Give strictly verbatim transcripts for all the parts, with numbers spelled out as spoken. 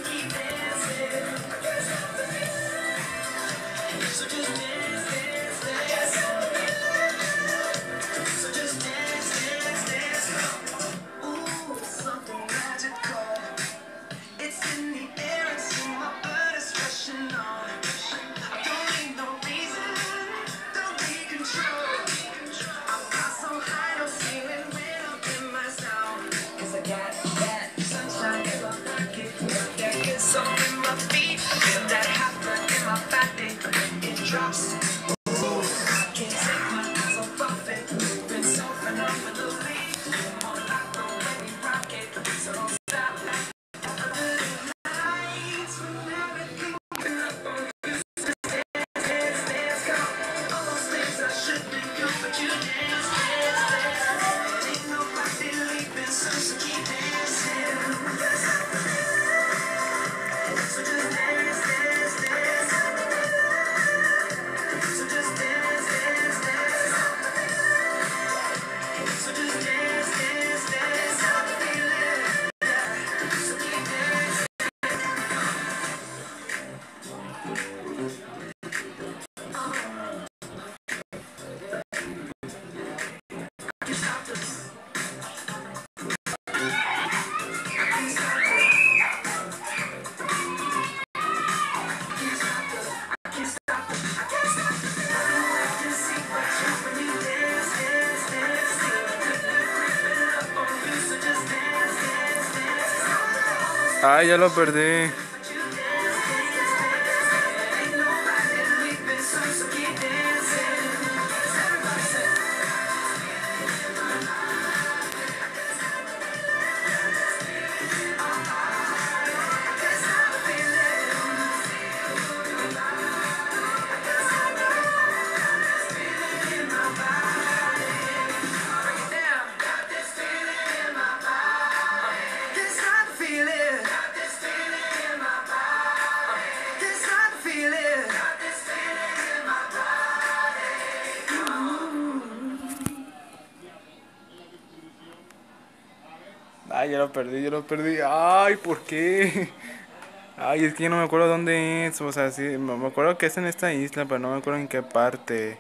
Ay, ya lo perdí. Ay, ya lo perdí, ya lo perdí. Ay, ¿por qué? Ay, es que yo no me acuerdo dónde es. O sea, sí, me me acuerdo que es en esta isla, pero no me acuerdo en qué parte.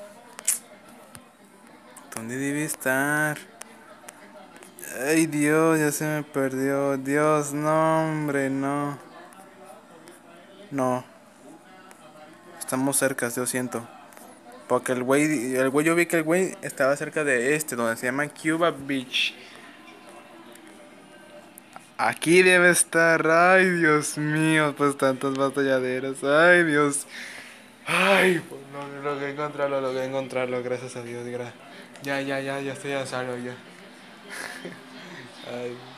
¿Dónde debe estar? Ay, Dios, ya se me perdió. Dios, no, hombre, no. No, estamos cerca, yo siento. Porque el güey, el güey, yo vi que el güey estaba cerca de este, donde se llama Cuba Beach. Aquí debe estar. Ay, Dios mío, pues tantos batalladeros. Ay, Dios. Ay, pues no, logré encontrarlo, logré encontrarlo, gracias a Dios. Gra ya, ya, ya, ya estoy a salvo ya. Ay.